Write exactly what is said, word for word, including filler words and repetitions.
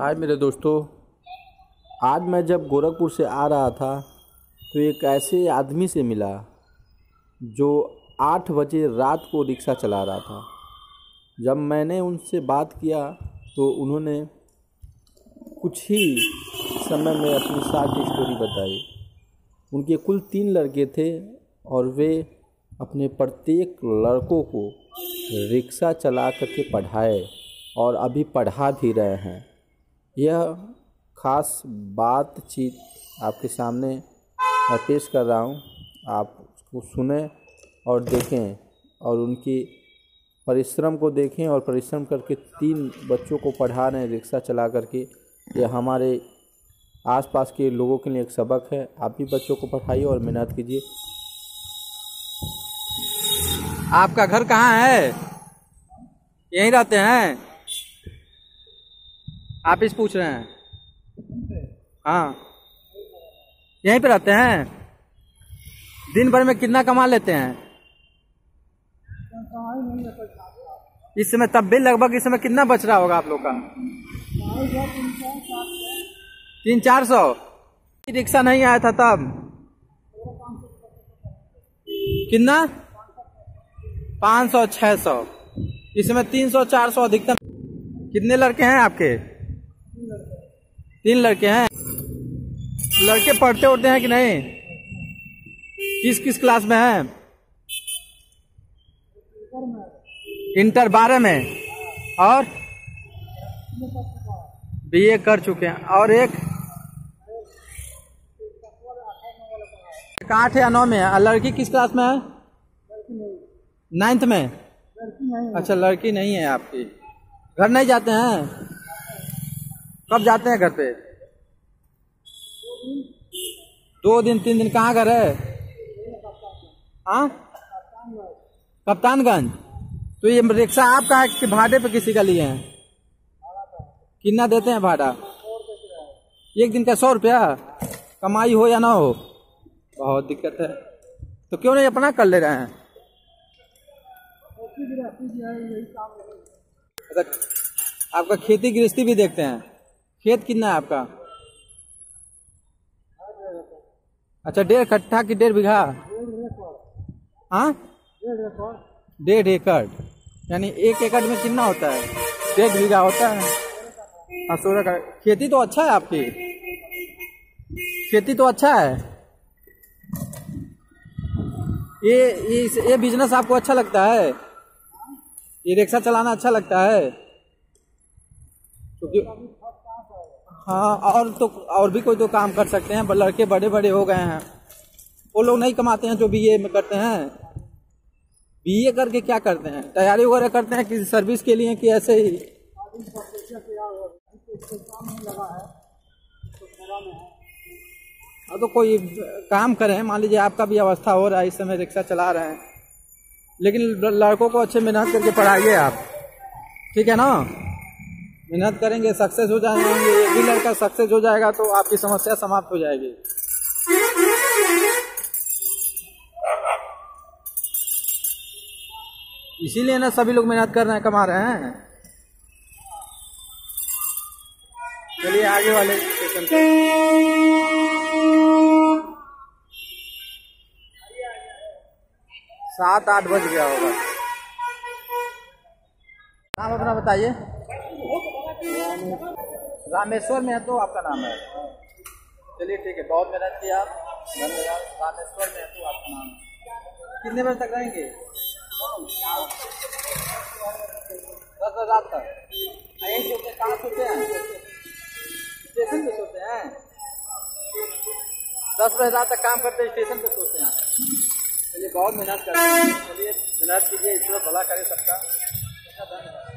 हाय मेरे दोस्तों, आज मैं जब गोरखपुर से आ रहा था तो एक ऐसे आदमी से मिला जो आठ बजे रात को रिक्शा चला रहा था। जब मैंने उनसे बात किया तो उन्होंने कुछ ही समय में अपनी सारी स्टोरी बताई। उनके कुल तीन लड़के थे और वे अपने प्रत्येक लड़कों को रिक्शा चला करके पढ़ाए और अभी पढ़ा भी रहे हैं। यह ख़ास बातचीत आपके सामने मैं पेश कर रहा हूँ, आप उसको सुनें और देखें और उनकी परिश्रम को देखें और परिश्रम करके तीन बच्चों को पढ़ा रहे हैं रिक्शा चला करके। यह हमारे आसपास के लोगों के लिए एक सबक है। आप भी बच्चों को पढ़ाइए और मेहनत कीजिए। आपका घर कहाँ है? यहीं रहते हैं? आप इस पूछ रहे हैं? हाँ, यहीं पे रहते हैं। दिन भर में कितना कमा लेते हैं? इस समय तब भी लगभग इस समय कितना बच रहा होगा आप लोग का? तीन चार सौ। रिक्शा नहीं आया था तब कितना? पाँच सौ छह सौ। इसमें तीन सौ चार सौ अधिकतम। कितने लड़के हैं आपके? तीन लड़के हैं। लड़के पढ़ते उठते हैं कि नहीं? किस किस क्लास में हैं? इंटर बारह में और बीए कर चुके हैं। और एक आठ या नौ में है। लड़की किस क्लास में है? नाइन्थ में। अच्छा, लड़की नहीं है आपकी। घर नहीं जाते हैं? कब जाते हैं घर पे? दो दिन तीन दिन। कहाँ घर है? हाँ, कप्तानगंज। तो ये रिक्शा आपका है कि भाड़े पे किसी का लिए हैं? कितना देते हैं भाड़ा? एक दिन का सौ रुपया। कमाई हो या ना हो, बहुत दिक्कत है। तो क्यों नहीं अपना कर ले रहे हैं? अच्छा, आपका खेती गृहस्थी भी देखते हैं? खेत कितना है आपका? अच्छा, डेढ़ कट्ठा की डेढ़ बीघा? हाँ, डेढ़ एकड़। यानी एक एकड़ में कितना होता है? डेढ़ बीघा होता है। हाँ, सोलह का। खेती तो अच्छा है आपकी। खेती तो अच्छा है। ये ये ये बिजनेस आपको अच्छा लगता है? ये रिक्शा चलाना अच्छा लगता है? क्योंकि हाँ, और तो और भी कोई तो काम कर सकते हैं। लड़के बड़े बड़े हो गए हैं, वो लोग नहीं कमाते हैं जो बीए में करते हैं। बीए करके क्या करते हैं? तैयारी वगैरह करते हैं किसी सर्विस के लिए कि ऐसे ही? हाँ, तो कोई काम करें। मान लीजिए आपका भी अवस्था हो रहा है, इस समय रिक्शा चला रहे हैं, लेकिन लड़कों को अच्छे मेहनत करके पढ़ाइए आप, ठीक है ना? मेहनत करेंगे, सक्सेस हो जाएंगे। एक भी लड़का सक्सेस हो जाएगा तो आपकी समस्या समाप्त हो जाएगी। इसीलिए ना सभी लोग मेहनत कर रहे हैं, कमा रहे हैं। चलिए आगे वाले स्टेशन पे। सात आठ बज गया होगा। नाम अपना बताइए। रामेश्वर में है तो आपका नाम है? चलिए ठीक है, बहुत मेहनत किया आप, धन्यवाद। रामेश्वर में है तो आपका नाम है। कितने बजे तक रहेंगे? दस बजे रात तक। यहीं सोते हैं? कहाँ सोते हैं? स्टेशन पे सोते हैं? दस बजे रात तक काम करते हैं, स्टेशन पे सोते हैं? चलिए, बहुत मेहनत करते हैं। चलिए, मेहनत कीजिए, ईश्वर भला करे सबका।